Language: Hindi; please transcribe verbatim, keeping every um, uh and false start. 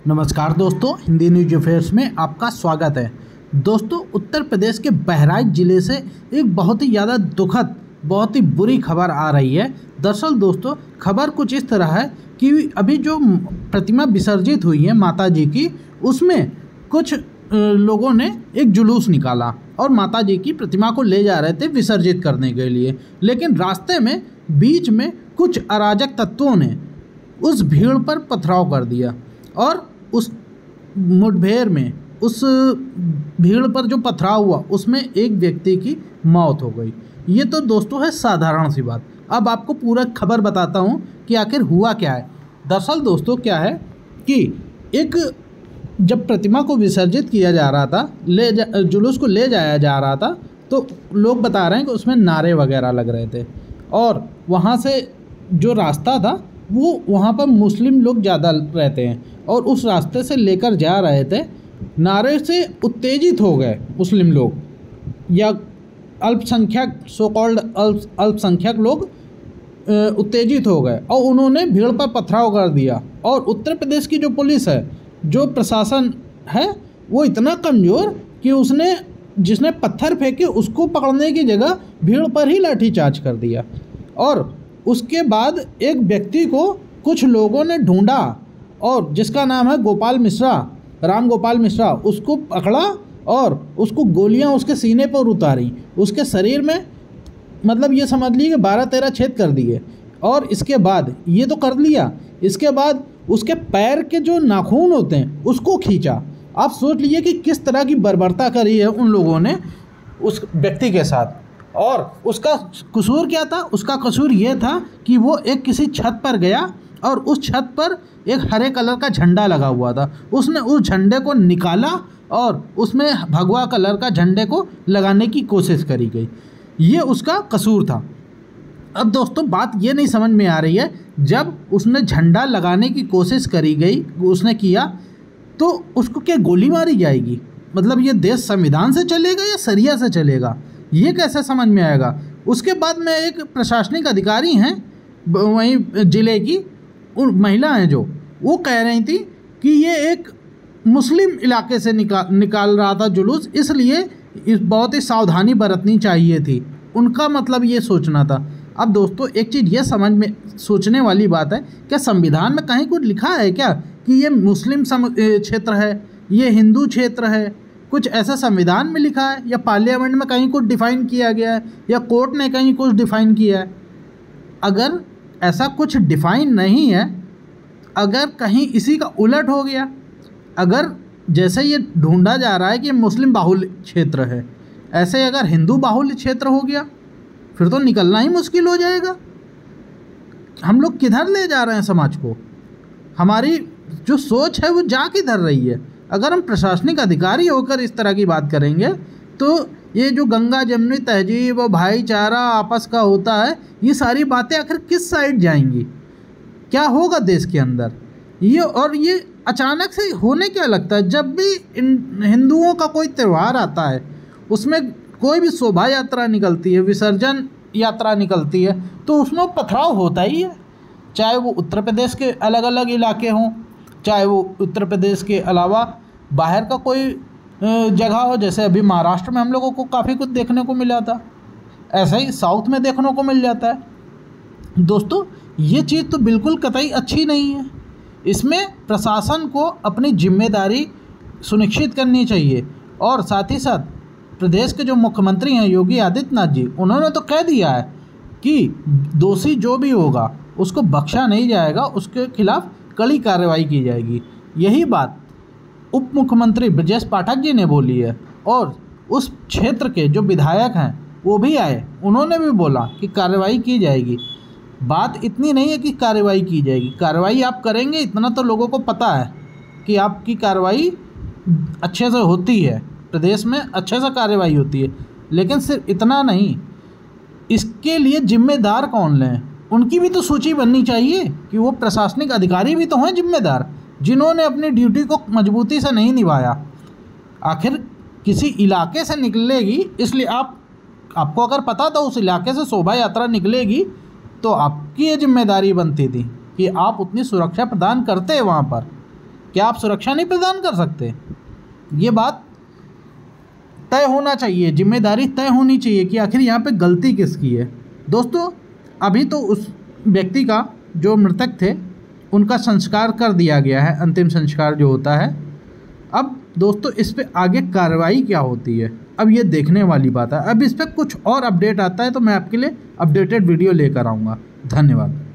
नमस्कार दोस्तों, हिंदी न्यूज अफेयर्स में आपका स्वागत है। दोस्तों, उत्तर प्रदेश के बहराइच ज़िले से एक बहुत ही ज़्यादा दुखद, बहुत ही बुरी खबर आ रही है। दरअसल दोस्तों, खबर कुछ इस तरह है कि अभी जो प्रतिमा विसर्जित हुई है माता जी की, उसमें कुछ लोगों ने एक जुलूस निकाला और माता जी की प्रतिमा को ले जा रहे थे विसर्जित करने के लिए। लेकिन रास्ते में बीच में कुछ अराजक तत्वों ने उस भीड़ पर पथराव कर दिया और उस मुठभेड़ में, उस भीड़ पर जो पथराव हुआ उसमें एक व्यक्ति की मौत हो गई। ये तो दोस्तों है साधारण सी बात। अब आपको पूरा खबर बताता हूँ कि आखिर हुआ क्या है। दरअसल दोस्तों क्या है कि एक जब प्रतिमा को विसर्जित किया जा रहा था, ले जा जुलूस को ले जाया जा रहा था, तो लोग बता रहे हैं कि उसमें नारे वगैरह लग रहे थे और वहाँ से जो रास्ता था वो, वहाँ पर मुस्लिम लोग ज़्यादा रहते हैं और उस रास्ते से लेकर जा रहे थे। नारे से उत्तेजित हो गए मुस्लिम लोग या अल्पसंख्यक, सो कॉल्ड अल्प अल्पसंख्यक लोग उत्तेजित हो गए और उन्होंने भीड़ पर पथराव कर दिया। और उत्तर प्रदेश की जो पुलिस है, जो प्रशासन है, वो इतना कमज़ोर कि उसने जिसने पत्थर फेंके उसको पकड़ने की जगह भीड़ पर ही लाठीचार्ज कर दिया। और उसके बाद एक व्यक्ति को कुछ लोगों ने ढूंढा और जिसका नाम है गोपाल मिश्रा, राम गोपाल मिश्रा, उसको पकड़ा और उसको गोलियां उसके सीने पर उतारी। उसके शरीर में मतलब ये समझ लीजिए कि बारह तेरह छेद कर दिए। और इसके बाद ये तो कर लिया, इसके बाद उसके पैर के जो नाखून होते हैं उसको खींचा। आप सोच लीजिए कि किस तरह की बर्बरता करी है उन लोगों ने उस व्यक्ति के साथ। और उसका कसूर क्या था? उसका कसूर ये था कि वो एक किसी छत पर गया और उस छत पर एक हरे कलर का झंडा लगा हुआ था। उसने उस झंडे को निकाला और उसमें भगवा कलर का झंडे को लगाने की कोशिश करी गई। ये उसका कसूर था। अब दोस्तों बात ये नहीं समझ में आ रही है, जब उसने झंडा लगाने की कोशिश करी गई, उसने किया, तो उसको क्या गोली मारी जाएगी? मतलब ये देश संविधान से चलेगा या शरिया से चलेगा? ये कैसे समझ में आएगा? उसके बाद में एक प्रशासनिक अधिकारी हैं वहीं ज़िले की, उन महिला हैं जो, वो कह रही थी कि ये एक मुस्लिम इलाके से निकाल निकाल रहा था जुलूस, इसलिए इस बहुत ही सावधानी बरतनी चाहिए थी। उनका मतलब ये सोचना था। अब दोस्तों एक चीज़ ये समझ में सोचने वाली बात है, क्या संविधान में कहीं कुछ लिखा है क्या कि ये मुस्लिम क्षेत्र है, ये हिंदू क्षेत्र है? कुछ ऐसा संविधान में लिखा है या पार्लियामेंट में कहीं कुछ डिफ़ाइन किया गया है या कोर्ट ने कहीं कुछ डिफ़ाइन किया है? अगर ऐसा कुछ डिफ़ाइन नहीं है, अगर कहीं इसी का उलट हो गया, अगर जैसे ये ढूंढा जा रहा है कि मुस्लिम बाहुल्य क्षेत्र है, ऐसे अगर हिंदू बाहुल्य क्षेत्र हो गया, फिर तो निकलना ही मुश्किल हो जाएगा। हम लोग किधर ले जा रहे हैं समाज को? हमारी जो सोच है वो जा किधर रही है? अगर हम प्रशासनिक अधिकारी होकर इस तरह की बात करेंगे तो ये जो गंगा जमुनी तहजीब और भाईचारा आपस का होता है, ये सारी बातें आखिर किस साइड जाएंगी? क्या होगा देश के अंदर? ये और ये अचानक से होने क्या लगता है? जब भी इन हिंदुओं का कोई त्यौहार आता है, उसमें कोई भी शोभा यात्रा निकलती है, विसर्जन यात्रा निकलती है, तो उसमें पथराव होता ही है। चाहे वो उत्तर प्रदेश के अलग अलग इलाके हों, चाहे वो उत्तर प्रदेश के अलावा बाहर का कोई जगह हो, जैसे अभी महाराष्ट्र में हम लोगों को काफ़ी कुछ देखने को मिला था, ऐसा ही साउथ में देखने को मिल जाता है। दोस्तों ये चीज़ तो बिल्कुल कतई अच्छी नहीं है। इसमें प्रशासन को अपनी जिम्मेदारी सुनिश्चित करनी चाहिए। और साथ ही साथ प्रदेश के जो मुख्यमंत्री हैं योगी आदित्यनाथ जी, उन्होंने तो कह दिया है कि दोषी जो भी होगा उसको बख्शा नहीं जाएगा, उसके खिलाफ कड़ी कार्रवाई की जाएगी। यही बात उप मुख्यमंत्री ब्रजेश पाठक जी ने बोली है और उस क्षेत्र के जो विधायक हैं वो भी आए, उन्होंने भी बोला कि कार्रवाई की जाएगी। बात इतनी नहीं है कि कार्रवाई की जाएगी, कार्रवाई आप करेंगे, इतना तो लोगों को पता है कि आपकी कार्रवाई अच्छे से होती है, प्रदेश में अच्छे से कार्रवाई होती है। लेकिन सिर्फ इतना नहीं, इसके लिए जिम्मेदार कौन लें? उनकी भी तो सूची बननी चाहिए कि वो प्रशासनिक अधिकारी भी तो हैं जिम्मेदार, जिन्होंने अपनी ड्यूटी को मजबूती से नहीं निभाया। आखिर किसी इलाके से निकलेगी, इसलिए आप आपको अगर पता था उस इलाके से शोभा यात्रा निकलेगी, तो आपकी ये जिम्मेदारी बनती थी कि आप उतनी सुरक्षा प्रदान करते वहाँ पर। क्या आप सुरक्षा नहीं प्रदान कर सकते? ये बात तय होना चाहिए, जिम्मेदारी तय होनी चाहिए कि आखिर यहाँ पे गलती किसकी है। दोस्तों अभी तो उस व्यक्ति का, जो मृतक थे, उनका संस्कार कर दिया गया है, अंतिम संस्कार जो होता है। अब दोस्तों इस पे आगे कार्रवाई क्या होती है, अब ये देखने वाली बात है। अब इस पर कुछ और अपडेट आता है तो मैं आपके लिए अपडेटेड वीडियो लेकर आऊँगा। धन्यवाद।